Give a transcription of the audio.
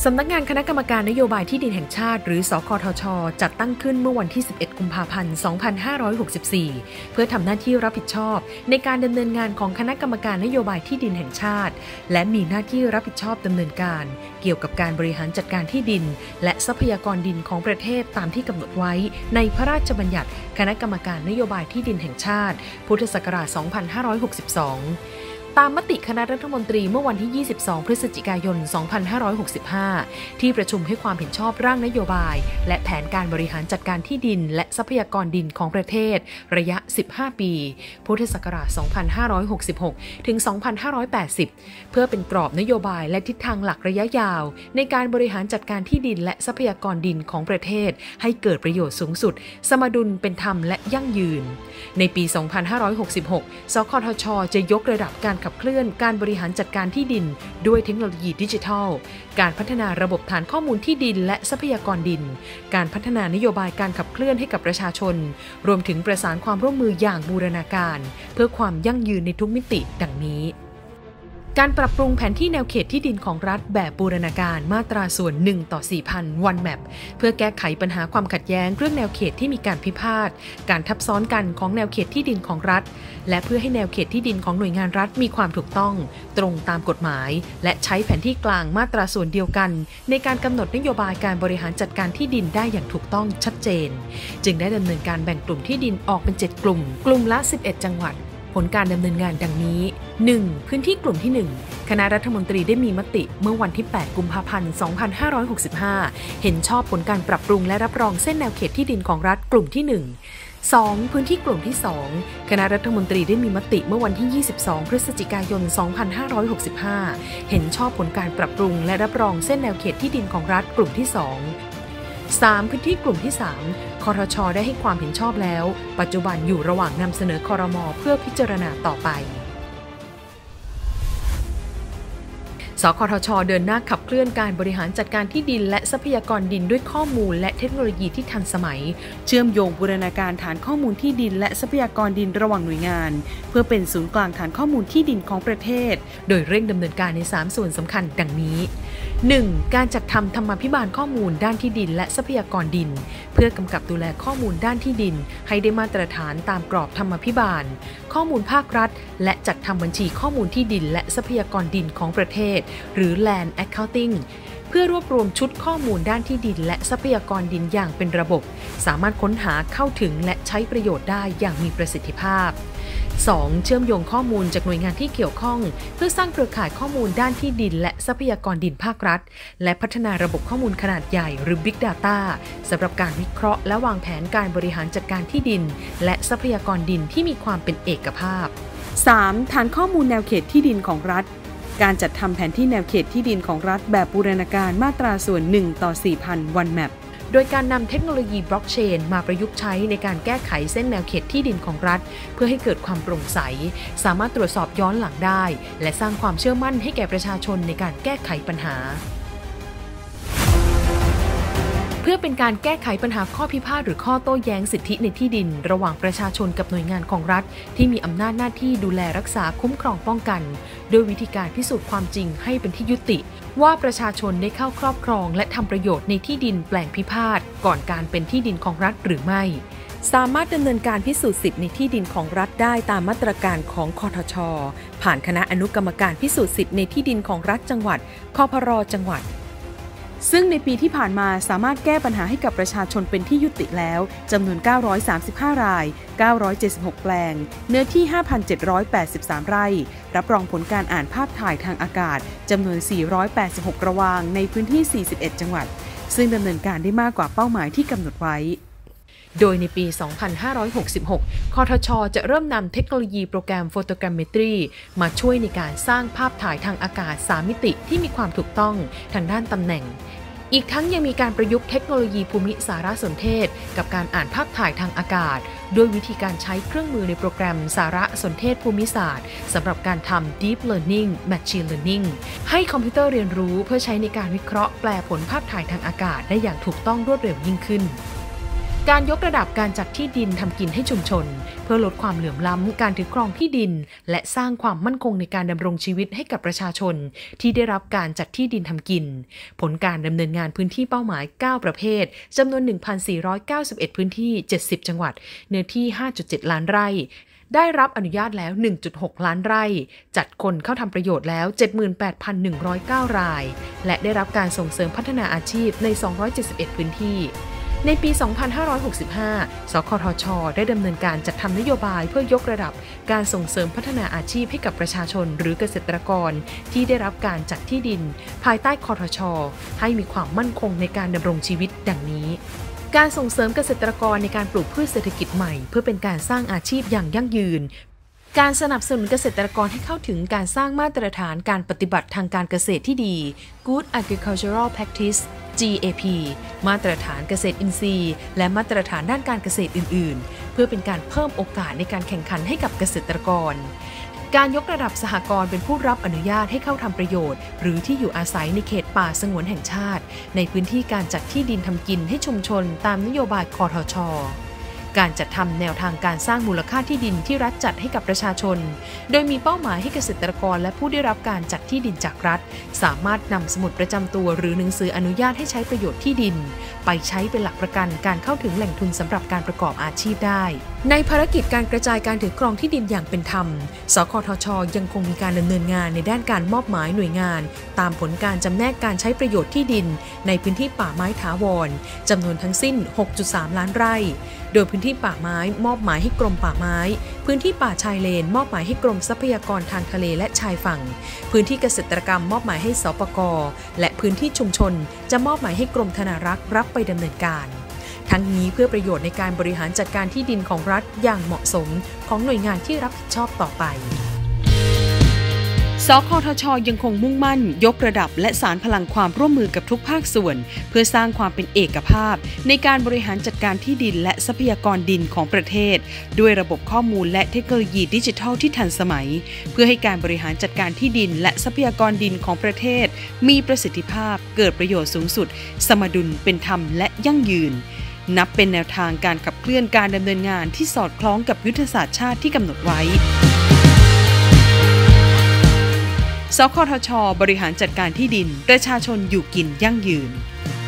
สำนักงานคณะกรรมการนโยบายที่ดินแห่งชาติหรือสคทช.จัดตั้งขึ้นเมื่อวันที่ 11 กุมภาพันธ์ 2564 เพื่อทำหน้าที่รับผิดชอบในการดำเนินงานของคณะกรรมการนโยบายที่ดินแห่งชาติและมีหน้าที่รับผิดชอบดำเนินการเกี่ยวกับการบริหารจัดการที่ดินและทรัพยากรดินของประเทศตามที่กำหนดไว้ในพระราชบัญญัติคณะกรรมการนโยบายที่ดินแห่งชาติพุทธศักราช 2562ตามมติคณะรัฐมนตรีเมื่อวันที่ 22 พฤศจิกายน 2565 ที่ประชุมให้ความเห็นชอบร่างนโยบายและแผนการบริหารจัดการที่ดินและทรัพยากรดินของประเทศระยะ 15 ปี พุทธศักราช 2566 ถึง 2580 เพื่อเป็นกรอบนโยบายและทิศทางหลักระยะยาวในการบริหารจัดการที่ดินและทรัพยากรดินของประเทศให้เกิดประโยชน์สูงสุดสมดุลเป็นธรรมและยั่งยืนในปี 2566 สคทช.จะยกระดับการขับเคลื่อนการบริหารจัดการที่ดินด้วยเทคโนโลยีดิจิทัลการพัฒนาระบบฐานข้อมูลที่ดินและทรัพยากรดินการพัฒนานโยบายการขับเคลื่อนให้กับประชาชนรวมถึงประสานความร่วมมืออย่างบูรณาการเพื่อความยั่งยืนในทุกมิติดังนี้การปรับปรุงแผนที่แนวเขตที่ดินของรัฐแบบบูรณาการมาตราส่วน 1/4000 One Map เพื่อแก้ไขปัญหาความขัดแย้งเรื่องแนวเขตที่มีการพิพาทการทับซ้อนกันของแนวเขตที่ดินของรัฐและเพื่อให้แนวเขตที่ดินของหน่วยงานรัฐมีความถูกต้องตรงตามกฎหมายและใช้แผนที่กลางมาตราส่วนเดียวกันในการกำหนดนโยบายการบริหารจัดการที่ดินได้อย่างถูกต้องชัดเจนจึงได้ดำเนินการแบ่งกลุ่มที่ดินออกเป็น7กลุ่มละ11จังหวัดผลการดำเนินงานดังนี้ 1. พื้นที่กลุ่มที่ 1 คณะรัฐมนตรีได้มีมติเมื่อวันที่ 8 กุมภาพันธ์ 2565 เห็นชอบผลการปรับปรุงและรับรองเส้นแนวเขตที่ดินของรัฐกลุ่มที่ 1 2. พื้นที่กลุ่มที่ 2 คณะรัฐมนตรีได้มีมติเมื่อวันที่ 22 พฤศจิกายน 2565 เห็นชอบผลการปรับปรุงและรับรองเส้นแนวเขตที่ดินของรัฐกลุ่มที่ 2 3. พื้นที่กลุ่มที่ 3 คทช.ได้ให้ความเห็นชอบแล้วปัจจุบันอยู่ระหว่างนำเสนอครม.เพื่อพิจารณาต่อไปสคทช.เดินหน้าขับเคลื่อนการบริหารจัดการที่ดินและทรัพยากรดินด้วยข้อมูลและเทคโนโลยีที่ทันสมัยเชื่อมโยงบูรณาการฐานข้อมูลที่ดินและทรัพยากรดินระหว่างหน่วยงานเพื่อเป็นศูนย์กลางฐานข้อมูลที่ดินของประเทศโดยเร่งดำเนินการใน3ส่วนสำคัญดังนี้ 1. การจัดทำธรรมาภิบาลข้อมูลด้านที่ดินและทรัพยากรดินเพื่อกำกับดูแลข้อมูลด้านที่ดินให้ได้มาตรฐานตามกรอบธรรมาภิบาลข้อมูลภาครัฐและจัดทำบัญชีข้อมูลที่ดินและทรัพยากรดินของประเทศหรือ Land Accounting เพื่อรวบรวมชุดข้อมูลด้านที่ดินและทรัพยากรดินอย่างเป็นระบบสามารถค้นหาเข้าถึงและใช้ประโยชน์ได้อย่างมีประสิทธิภาพ 2. เชื่อมโยงข้อมูลจากหน่วยงานที่เกี่ยวข้องเพื่อสร้างเครือข่ายข้อมูลด้านที่ดินและทรัพยากรดินภาครัฐและพัฒนาระบบข้อมูลขนาดใหญ่หรือ Big Data สำหรับการวิเคราะห์และวางแผนการบริหารจัดการที่ดินและทรัพยากรดินที่มีความเป็นเอกภาพ 3. ฐานข้อมูลแนวเขตที่ดินของรัฐการจัดทำแผนที่แนวเขตที่ดินของรัฐแบบบูรณาการมาตราส่วน 1/4000 One Mapโดยการนำเทคโนโลยีบล็อกเชนมาประยุกต์ใช้ในการแก้ไขเส้นแนวเขตที่ดินของรัฐเพื่อให้เกิดความโปร่งใสสามารถตรวจสอบย้อนหลังได้และสร้างความเชื่อมั่นให้แก่ประชาชนในการแก้ไขปัญหาเพื่อเป็นการแก้ไขปัญหาข้อพิพาทหรือข้อโต้แย้งสิทธิในที่ดินระหว่างประชาชนกับหน่วยงานของรัฐที่มีอำนาจหน้าที่ดูแลรักษาคุ้มครองป้องกันโดยวิธีการพิสูจน์ความจริงให้เป็นที่ยุติว่าประชาชนได้เข้าครอบครองและทำประโยชน์ในที่ดินแปลงพิพาทก่อนการเป็นที่ดินของรัฐหรือไม่สามารถดำเนินการพิสูจน์สิทธิในที่ดินของรัฐได้ตามมาตรการของคทช.ผ่านคณะอนุกรรมการพิสูจน์สิทธิในที่ดินของรัฐจังหวัดคพร.จังหวัดซึ่งในปีที่ผ่านมาสามารถแก้ปัญหาให้กับประชาชนเป็นที่ยุติแล้วจำนวน935ราย976แปลงเนื้อที่ 5,783 ไร่รับรองผลการอ่านภาพถ่ายทางอากาศจำนวน486ระวางในพื้นที่41จังหวัดซึ่งดำเนินการได้มากกว่าเป้าหมายที่กำหนดไว้โดยในปี 2566 คทช.จะเริ่มนำเทคโนโลยีโปรแกรมโฟโตแกรมเมตรีมาช่วยในการสร้างภาพถ่ายทางอากาศ3มิติที่มีความถูกต้องทางด้านตำแหน่งอีกทั้งยังมีการประยุกต์เทคโนโลยีภูมิสารสนเทศกับการอ่านภาพถ่ายทางอากาศด้วยวิธีการใช้เครื่องมือในโปรแกรมสารสนเทศภูมิศาสตร์สำหรับการทำ Deep Learning Machine Learning ให้คอมพิวเตอร์เรียนรู้เพื่อใช้ในการวิเคราะห์แปลผลภาพถ่ายทางอากาศได้อย่างถูกต้องรวดเร็วยิ่งขึ้นการยกระดับการจัดที่ดินทำกินให้ชุมชนเพื่อลดความเหลื่อมล้ำการถือครองที่ดินและสร้างความมั่นคงในการดำรงชีวิตให้กับประชาชนที่ได้รับการจัดที่ดินทำกินผลการดำเนินงานพื้นที่เป้าหมาย 9 ประเภทจำนวน 1,491 พื้นที่ 70 จังหวัดเนื้อที่ 5.7 ล้านไร่ได้รับอนุญาตแล้ว 1.6 ล้านไร่จัดคนเข้าทำประโยชน์แล้ว 78,109 รายและได้รับการส่งเสริมพัฒนาอาชีพใน 271 พื้นที่ในปี 2565 สคทช.ได้ดำเนินการจัดทำนโยบายเพื่อยกระดับการส่งเสริมพัฒนาอาชีพให้กับประชาชนหรือเกษตรกรที่ได้รับการจัดที่ดินภายใต้คทช.ให้มีความมั่นคงในการดำรงชีวิตดังนี้การส่งเสริมเกษตรกรในการปลูกพืชเศรษฐกิจใหม่เพื่อเป็นการสร้างอาชีพอย่างยั่งยืนการสนับสนุนเกษตรกรให้เข้าถึงการสร้างมาตรฐานการปฏิบัติทางการเกษตรที่ดี Good Agricultural Practice GAP มาตรฐานเกษตรอินทรีย์และมาตรฐานด้านการเกษตรอื่นๆเพื่อเป็นการเพิ่มโอกาสในการแข่งขันให้กับเกษตรกรการยกระดับสหกรณ์เป็นผู้รับอนุญาตให้เข้าทำประโยชน์หรือที่อยู่อาศัยในเขตป่าสงวนแห่งชาติในพื้นที่การจัดที่ดินทำกินให้ชุมชนตามนโยบายคทช.การจัดทำแนวทางการสร้างมูลค่าที่ดินที่รัฐจัดให้กับประชาชนโดยมีเป้าหมายให้เกษตรกรและผู้ได้รับการจัดที่ดินจากรัฐสามารถนำสมุดประจำตัวหรือหนังสืออนุญาตให้ใช้ประโยชน์ที่ดินไปใช้เป็นหลักประกันการเข้าถึงแหล่งทุนสำหรับการประกอบอาชีพได้ในภารกิจการกระจายการถือครองที่ดินอย่างเป็นธรรมสคทช.ยังคงมีการดำเนินงานในด้านการมอบหมายหน่วยงานตามผลการจำแนกการใช้ประโยชน์ที่ดินในพื้นที่ป่าไม้ถาวรจำนวนทั้งสิ้น 6.3 ล้านไร่โดยพื้นที่ป่าไม้มอบหมายให้กรมป่าไม้พื้นที่ป่าชายเลนมอบหมายให้กรมทรัพยากรทางทะเลและชายฝั่งพื้นที่เกษตรกรรมมอบหมายให้สปก.และพื้นที่ชุมชนจะมอบหมายให้กรมธนารักษ์รับไปดำเนินการทั้งนี้เพื่อประโยชน์ในการบริหารจัดการที่ดินของรัฐอย่างเหมาะสมของหน่วยงานที่รับผิดชอบต่อไปสคทช.ยังคงมุ่งมั่นยกระดับและสานพลังความร่วมมือกับทุกภาคส่วนเพื่อสร้างความเป็นเอกภาพในการบริหารจัดการที่ดินและทรัพยากรดินของประเทศด้วยระบบข้อมูลและเทคโนโลยีดิจิทัลที่ทันสมัยเพื่อให้การบริหารจัดการที่ดินและทรัพยากรดินของประเทศมีประสิทธิภาพเกิดประโยชน์สูงสุดสมดุลเป็นธรรมและยั่งยืนนับเป็นแนวทางการขับเคลื่อนการดำเนินงานที่สอดคล้องกับยุทธศาสตร์ชาติที่กำหนดไว้สคทช.บริหารจัดการที่ดินประชาชนอยู่กินยั่งยืน